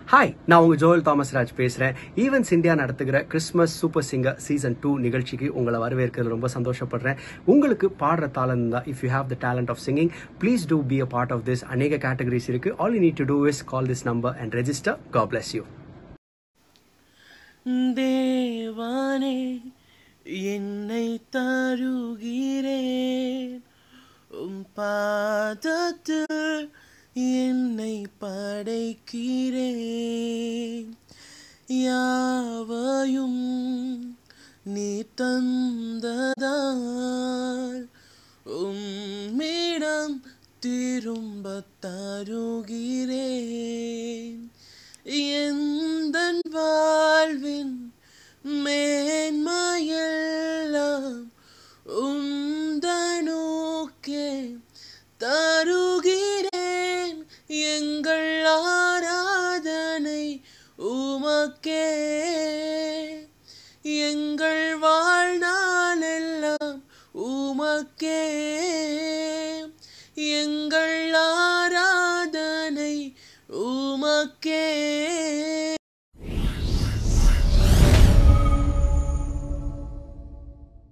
Hi, நான் உங்க Joel Thomas Raj பேசுறேன். ஈவென்ட்ஸ் இந்தியா நடத்துகிற கிறிஸ்மஸ் சூப்பர் சிங்கர் சீசன் 2 நிகழ்ச்சிக்கு உங்களை வரவேற்கிறது ரொம்ப சந்தோஷப்படுறேன். உங்களுக்கு பாடுற தாளம் தான், if you have the talent of singing, please do be a part of this. அநேக கேட்டகரிஸ் இருக்கு. All you need to do is call this number and register. God bless you. தேவானே என்னை தருகிறேன், உம் பாதத்தில் என்னை படைக்கிறேன். யாவையும் நீ தந்ததால் உம்மிடம் திரும்ப தருகிறேன். எந்தன் வாழ்வின் மேன்மையெல்லாம் உந்தனோக்கே தருகிறேன். எங்கள் ஆராதனை உமக்கே, எங்கள் வாழ்நாளெல்லாம் உமக்கே. எங்கள் ஆராதனை உமக்கே.